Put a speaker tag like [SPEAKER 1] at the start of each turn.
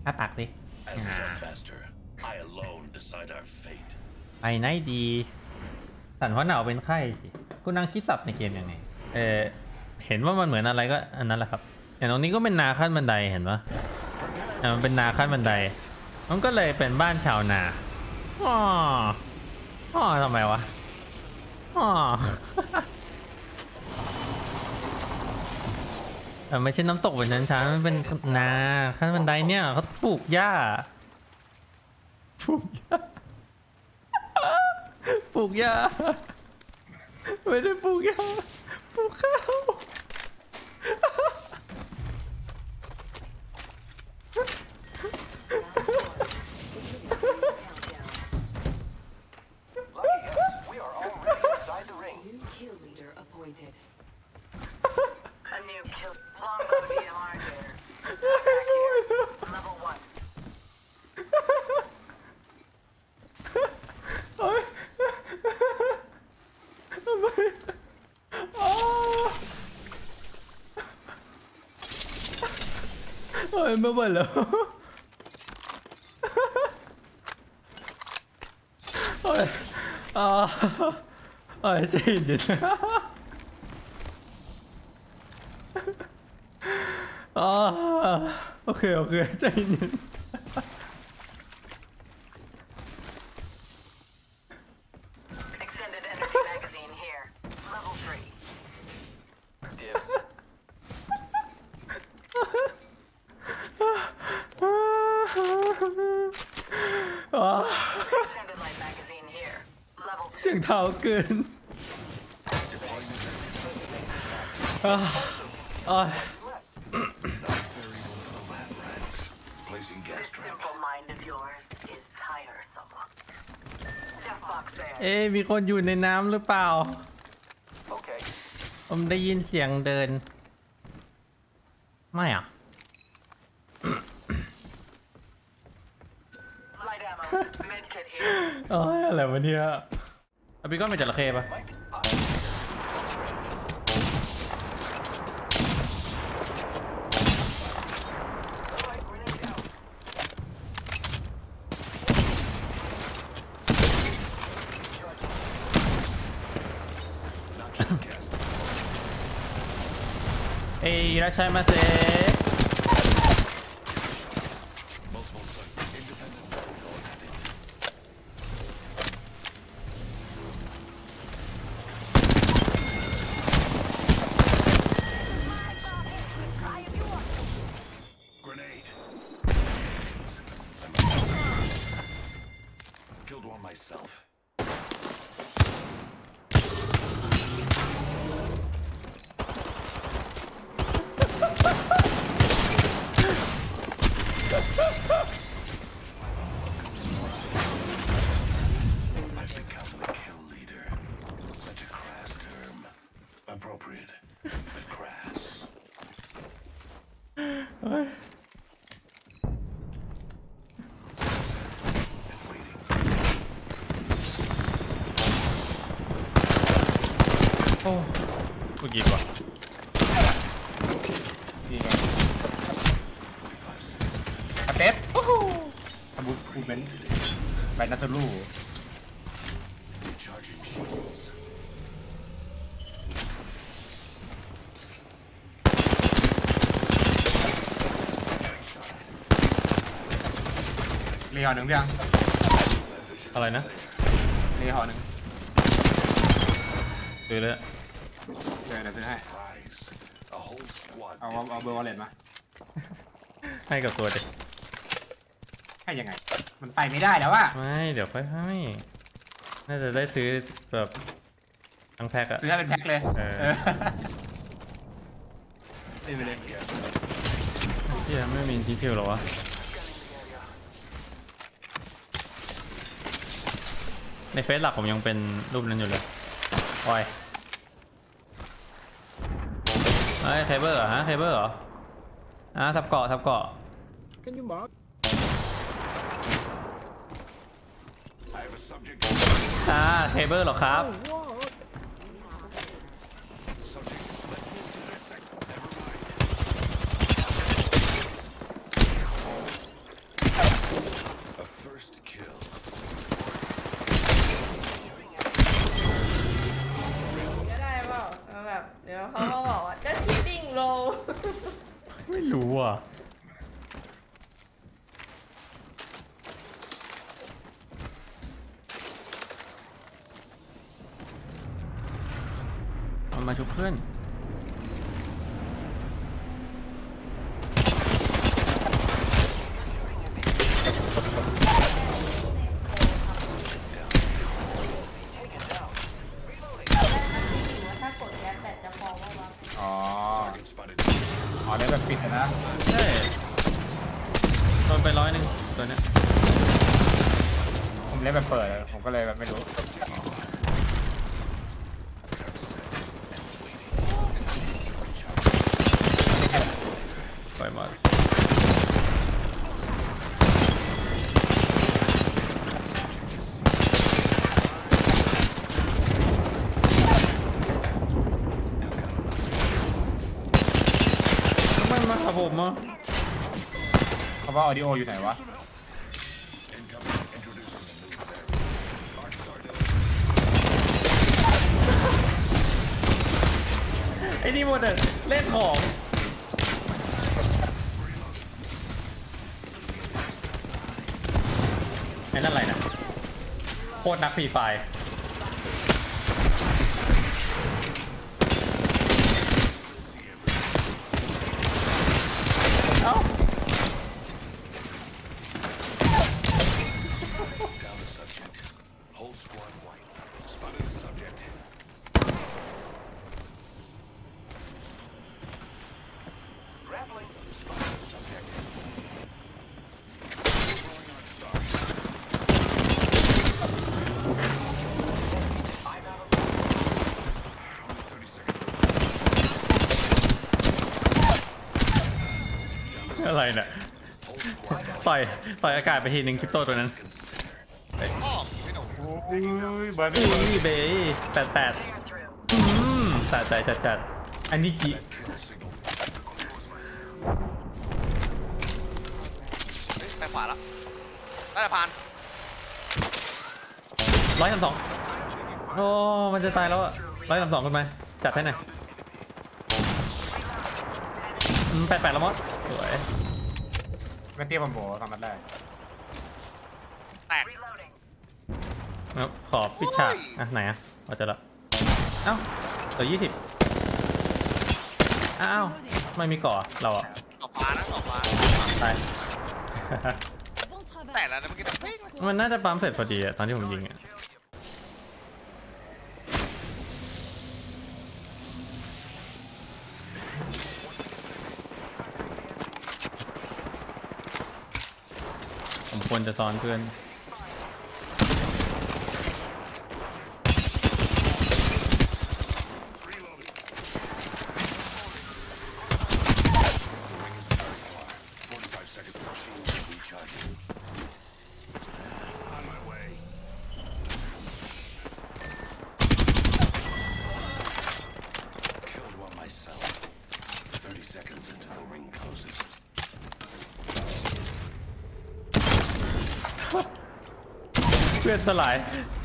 [SPEAKER 1] อ้าปากสิไปไหนดีสันว่าหนาวเป็นไข้สิคุณนางคิดสับในเกมยังไงเห็นว่ามันเหมือนอะไรก็อันนั้นแหละครับอย่างตรงนี้ก็เป็นนาขั้นบันไดเห็นปะมันเป็นนาขั้นบันไดมันก็เลยเป็นบ้านชาวนาอ๋อทำไมวะไม่ใช่น้ำตกแบบนั้นช้ามันเป็นนาขั้นบันไดเนี่ยเขาปลูกหญ้าปลูกหญ้าไม่ได้ปลูกหญ้าปลูกข้าวไม่ไหวแล้วใจเย็นโอเคใจเย็นเสียงเท้าเกินมีคนอยู่ในน้ำหรือเปล่าผมได้ยินเสียงเดินไม่อะไรวะเนี่ยพี่ก็เป็นจระเข้ปะいらっしゃいませโอ้กูกี่วะนี่ไงอาเต็ดโอ้โหทำบุญเป็นใบนัทลูมีห่อหนึ่งยังอะไรนะมีห่อหนึ่งซื้อเลยเดี๋ยวซื้อให้เอาเบอร์วอลเล็ตมาให้กับตัวเด็กให้ยังไงมันไปไม่ได้แล้วอะไม่เดี๋ยวค่อยให้น่าจะได้ซื้อแบบทั้งแพ็คอะซื้อให้เป็นแพ็คเลยไปเลยที่ไม่มีดีเทลหรอวะในเฟซหลักผมยังเป็นรูปนั้นอยู่เลยโอ้ยเคเบิลเหรอฮะเคเบิลเหรอทับเกาะเคเบิลเหรอครับรู้อ่ะมันมาชุบเพื่อน
[SPEAKER 2] อ๋อได้แบบปิดนะ
[SPEAKER 1] ใช่โดนไป100ตัวเนี้ย
[SPEAKER 2] ผมเล่นแบบเปิดผมก็เลยแบบไม่รู้
[SPEAKER 1] ปล่อยหมดมาครับผมอ่ะ
[SPEAKER 2] เขาว่าออดิโออยู่ไหนวะ
[SPEAKER 1] ไอ้นี่หมดเลยเล่นของไอ้นั่นอะไรนะโคตรนักฟรีไฟเอ้าอะไรเนี่ยต่อยอากาศไปทีนึงคริปโตตัวนั้น
[SPEAKER 2] เบอร์
[SPEAKER 1] เบย์88สะใจจัด
[SPEAKER 2] อันนี้กี่
[SPEAKER 3] ไปขวาแล้วน่าจะผ่าน
[SPEAKER 1] 132โอ้มันจะตายแล้วอ่ะ132ขึ้นมาจัดให้หน่อย88แล้วมดสวย
[SPEAKER 2] ไม่เตี้ยผมโบทำมันได้
[SPEAKER 3] แตก
[SPEAKER 1] แล้วขอปิดฉากอ่ะไหนอ่ะเอาจะละเอ้าตัว20อ้าวไม่มีก่อเราอ่ะ
[SPEAKER 3] ตกปลานะตกปลา
[SPEAKER 1] ตาย
[SPEAKER 3] แต่แล้วนะเมื่อกี้
[SPEAKER 1] มันน่าจะปั๊มเสร็จพอดีอ่ะตอนที่ผมยิงอ่ะผมควรจะซ้อนเพื่อนเพื่อนสลาย